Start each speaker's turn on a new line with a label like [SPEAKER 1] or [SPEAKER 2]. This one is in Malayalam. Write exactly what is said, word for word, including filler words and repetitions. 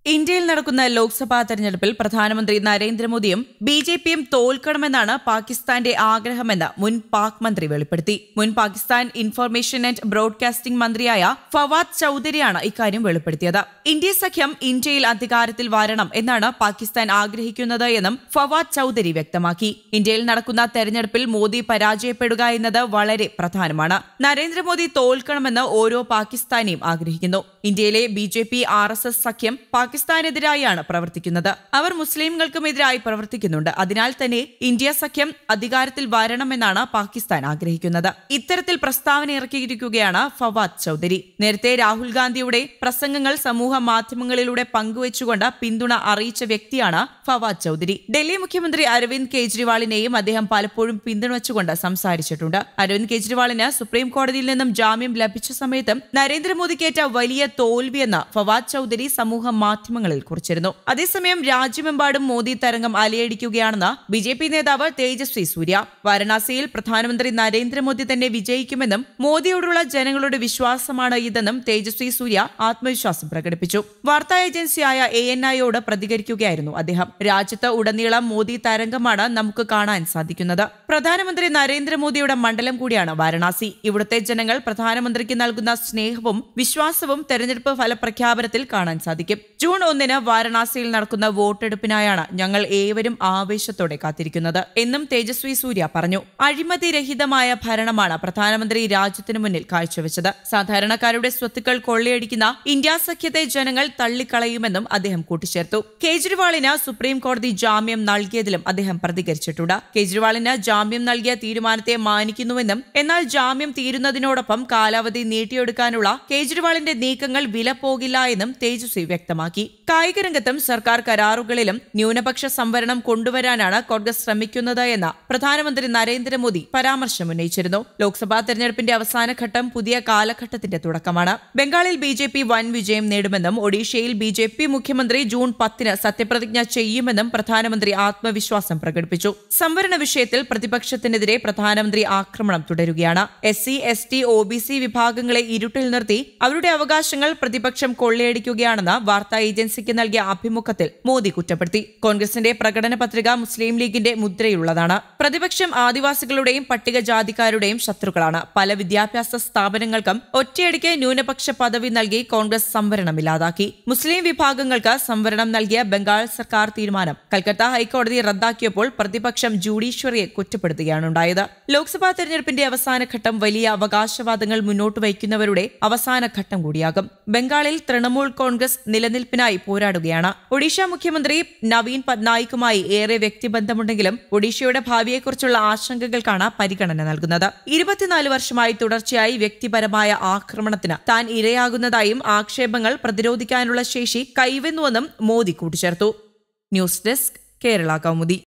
[SPEAKER 1] ഇന്ത്യയിൽ നടക്കുന്ന ലോക്സഭാ തെരഞ്ഞെടുപ്പിൽ പ്രധാനമന്ത്രി നരേന്ദ്രമോദിയും ബി ജെ പിയും തോൽക്കണമെന്നാണ് പാകിസ്ഥാന്റെ ആഗ്രഹമെന്ന് മുൻ പാക് മന്ത്രി വെളിപ്പെടുത്തി. മുൻ പാകിസ്ഥാൻ ഇൻഫർമേഷൻ ആൻഡ് ബ്രോഡ്കാസ്റ്റിംഗ് മന്ത്രിയായ ഫവാദ് ചൌധരിയാണ് ഇക്കാര്യം വെളിപ്പെടുത്തിയത്. ഇന്ത്യ സഖ്യം ഇന്ത്യയിൽ അധികാരത്തിൽ വരണം എന്നാണ് പാകിസ്ഥാൻ ആഗ്രഹിക്കുന്നത് എന്നും ഫവാദ് ചൌധരി വ്യക്തമാക്കി. ഇന്ത്യയിൽ നടക്കുന്ന തെരഞ്ഞെടുപ്പിൽ മോദി പരാജയപ്പെടുക എന്നത് വളരെ പ്രധാനമാണ്. നരേന്ദ്രമോദി തോൽക്കണമെന്ന് ഓരോ പാകിസ്ഥാനിയും ആഗ്രഹിക്കുന്നു. ഇന്ത്യയിലെ B J P R S S സഖ്യം പാകിസ്ഥാനെതിരായാണ് പ്രവർത്തിക്കുന്നത്. അവർ മുസ്ലിംകൾക്കുമെതിരായി പ്രവർത്തിക്കുന്നുണ്ട്. അതിനാൽ തന്നെ ഇന്ത്യ സഖ്യം അധികാരത്തിൽ വരണമെന്നാണ് പാകിസ്ഥാൻ ആഗ്രഹിക്കുന്നത്. ഇത്തരത്തിൽ പ്രസ്താവന ഇറക്കിയിരിക്കുകയാണ് ഫവാദ് ചൌധരി. നേരത്തെ രാഹുൽ ഗാന്ധിയുടെ പ്രസംഗങ്ങൾ സമൂഹ മാധ്യമങ്ങളിലൂടെ പങ്കുവച്ചുകൊണ്ട് പിന്തുണ അറിയിച്ച വ്യക്തിയാണ് ഫവാദ് ചൌധരി. ഡൽഹി മുഖ്യമന്ത്രി അരവിന്ദ് കെജ്രിവാളിനെയും അദ്ദേഹം പലപ്പോഴും പിന്തുണച്ചുകൊണ്ട് സംസാരിച്ചിട്ടുണ്ട്. അരവിന്ദ് കെജ്രിവാളിന് സുപ്രീം കോടതിയിൽ നിന്നും ജാമ്യം ലഭിച്ച സമയത്തും നരേന്ദ്രമോദിക്കേറ്റ വലിയ തോൽവിയെന്ന് ഫവാദ് ചൌധരി സമൂഹ മാധ്യമങ്ങളിൽ കുറിച്ചിരുന്നു. അതേസമയം രാജ്യമെമ്പാടും മോദി തരംഗം അലയടിക്കുകയാണെന്ന് ബി ജെ പി നേതാവ് തേജസ്വി സൂര്യ. വാരണാസിയിൽ പ്രധാനമന്ത്രി നരേന്ദ്രമോദി തന്നെ വിജയിക്കുമെന്നും മോദിയോടുള്ള ജനങ്ങളുടെ വിശ്വാസമാണ് ഇതെന്നും തേജസ്വി സൂര്യ ആത്മവിശ്വാസം പ്രകടിപ്പിച്ചു. വാർത്താ ഏജൻസിയായ എ എൻ ഐയോട് പ്രതികരിക്കുകയായിരുന്നു അദ്ദേഹം. രാജ്യത്ത് ഉടനീളം മോദി തരംഗമാണ് നമുക്ക് കാണാൻ സാധിക്കുന്നത്. പ്രധാനമന്ത്രി നരേന്ദ്രമോദിയുടെ മണ്ഡലം കൂടിയാണ് വാരണാസി. ഇവിടുത്തെ ജനങ്ങൾ പ്രധാനമന്ത്രിക്ക് നൽകുന്ന സ്നേഹവും വിശ്വാസവും തെരഞ്ഞെടുപ്പ് ഫലപ്രഖ്യാപനത്തിൽ കാണാൻ സാധിക്കും. ജൂൺ ഒന്നിന് വാരണാസിയിൽ നടക്കുന്ന വോട്ടെടുപ്പിനായാണ് ഞങ്ങൾ ഏവരും ആവേശത്തോടെ കാത്തിരിക്കുന്നത് എന്നും തേജസ്വി സൂര്യ പറഞ്ഞു. അഴിമതിരഹിതമായ ഭരണമാണ് പ്രധാനമന്ത്രി രാജ്യത്തിനു മുന്നിൽ കാഴ്ചവെച്ചത്. സാധാരണക്കാരുടെ സ്വത്തുക്കൾ കൊള്ളയടിക്കുന്ന ഇന്ത്യ സഖ്യത്തെ ജനങ്ങൾ തള്ളിക്കളയുമെന്നും അദ്ദേഹം കൂട്ടിച്ചേർത്തു. കേജ്രിവാളിന് സുപ്രീം കോടതി ജാമ്യം നൽകിയതിലും അദ്ദേഹം പ്രതികരിച്ചിട്ടുണ്ട്. കേജ്രിവാളിന് ജാമ്യം നൽകിയ തീരുമാനത്തെ മാനിക്കുന്നുവെന്നും എന്നാൽ ജാമ്യം തീരുന്നതിനോടൊപ്പം കാലാവധി നീട്ടിയെടുക്കാനുള്ള കേജ്രിവാളിന്റെ നീക്കങ്ങൾ വില പോകില്ല എന്നും തേജസ്വി വ്യക്തമാക്കി. കായിക രംഗത്തും സർക്കാർ കരാറുകളിലും ന്യൂനപക്ഷ സംവരണം കൊണ്ടുവരാനാണ് കോൺഗ്രസ് ശ്രമിക്കുന്നത് എന്ന് പ്രധാനമന്ത്രി നരേന്ദ്രമോദി പരാമർശമുന്നയിച്ചിരുന്നു. ലോക്സഭാ തെരഞ്ഞെടുപ്പിന്റെ അവസാന ഘട്ടം പുതിയ കാലഘട്ടത്തിന്റെ തുടക്കമാണ്. ബംഗാളിൽ ബി ജെ പി വൻ വിജയം നേടുമെന്നും ഒഡീഷയിൽ ബി ജെ പി മുഖ്യമന്ത്രി ജൂൺ പത്തിന് സത്യപ്രതിജ്ഞ ചെയ്യുമെന്നും പ്രധാനമന്ത്രി ആത്മവിശ്വാസം പ്രകടിപ്പിച്ചു. സംവരണ വിഷയത്തിൽ പ്രതിപക്ഷത്തിനെതിരെ പ്രധാനമന്ത്രി ആക്രമണം തുടരുകയാണ്. S C S T O B C വിഭാഗങ്ങളെ ഇരുട്ടിൽ നിർത്തി അവരുടെ അവകാശങ്ങൾ പ്രതിപക്ഷം കൊള്ളയടിക്കുകയാണെന്ന് വാർത്താ ഏജൻസിക്ക് നൽകിയ അഭിമുഖത്തിൽ മോദി കുറ്റപ്പെടുത്തി. കോൺഗ്രസിന്റെ പ്രകടന പത്രിക മുസ്ലിം ലീഗിന്റെ മുദ്രയുള്ളതാണ്. പ്രതിപക്ഷം ആദിവാസികളുടെയും പട്ടികജാതിക്കാരുടെയും ശത്രുക്കളാണ്. പല വിദ്യാഭ്യാസ സ്ഥാപനങ്ങൾക്കും ഒറ്റയടിക്ക് ന്യൂനപക്ഷ പദവി നൽകി കോൺഗ്രസ് സംവരണം ഇല്ലാതാക്കി. മുസ്ലിം വിഭാഗങ്ങൾക്ക് സംവരണം നൽകിയ ബംഗാൾ സർക്കാർ തീരുമാനം കൽക്കത്ത ഹൈക്കോടതി റദ്ദാക്കിയപ്പോൾ പ്രതിപക്ഷം ജുഡീഷ്യറിയെ കുറ്റപ്പെടുത്തുകയാണുണ്ടായത്. ലോക്സഭാ തെരഞ്ഞെടുപ്പിന്റെ അവസാന ഘട്ടം വലിയ അവകാശവാദങ്ങൾ മുന്നോട്ട് വയ്ക്കുന്നവരുടെ അവസാന ഘട്ടം കൂടിയാകും. ബംഗാളിൽ തൃണമൂൽ കോൺഗ്രസ് നിലനിൽപ്പിനായി പോരാടുകയാണ്. ഒഡീഷ മുഖ്യമന്ത്രി നവീൻ പട്നായിക്കുമായി ഏറെ വ്യക്തിബന്ധമുണ്ടെങ്കിലും ഒഡീഷയുടെ ഭാവിയെക്കുറിച്ചുള്ള ആശങ്കകൾക്കാണ് പരിഗണന നൽകുന്നത്. ഇരുപത്തിനാല് വർഷമായി തുടർച്ചയായി വ്യക്തിപരമായ ആക്രമണത്തിന് താൻ ഇരയാകുന്നതായും ആക്ഷേപങ്ങൾ പ്രതിരോധിക്കാനുള്ള ശേഷി കൈവന്നുവെന്നും മോദി കൂട്ടിച്ചേർത്തു. News desk Kerala Kaumudi.